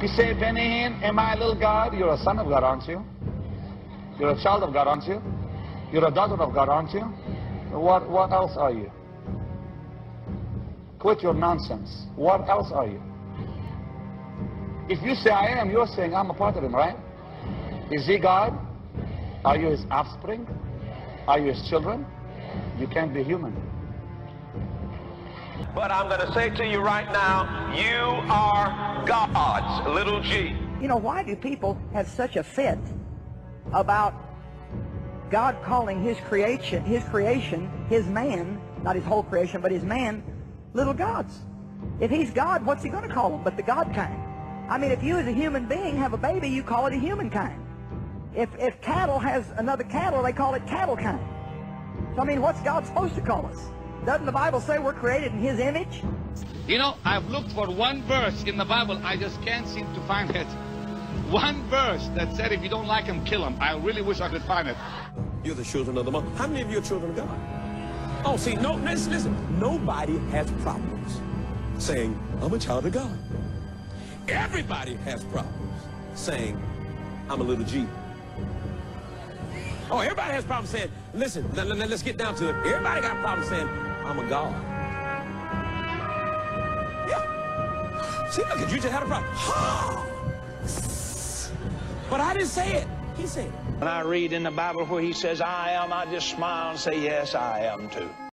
You say, Benny Hinn, am I a little God? You're a son of God, aren't you? You're a child of God, aren't you? You're a daughter of God, aren't you? What else are you? Quit your nonsense. What else are you? If you say I am, you're saying I'm a part of him, right? Is he God? Are you his offspring? Are you his children? You can't be human. But I'm going to say to you right now, you are God's little g. You know, why do people have such a fit about God calling his creation, his man, not his whole creation, but his man, little gods? If he's God, what's he going to call them but the God kind? I mean, if you as a human being have a baby, you call it a human kind. If cattle has another cattle, they call it cattle kind. So, I mean, what's God supposed to call us? Doesn't the Bible say we're created in his image? You know, I've looked for one verse in the Bible. I just can't seem to find it. One verse that said if you don't like him, kill him. I really wish I could find it. You're the children of the Most. How many of you are children of God? Oh, see, no, listen. Nobody has problems saying, I'm a child of God. Everybody has problems saying, I'm a little G. Oh, everybody has problems saying, listen, let's get down to it. Everybody got problems saying, I'm a God. Yeah. See, look, you just had a problem. But I didn't say it. He said it. When I read in the Bible where he says, I am, I just smile and say, yes, I am too.